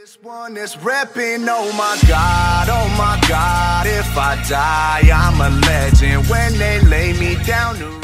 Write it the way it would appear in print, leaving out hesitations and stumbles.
This one is repping, oh my God, if I die, I'm a legend when they lay me down to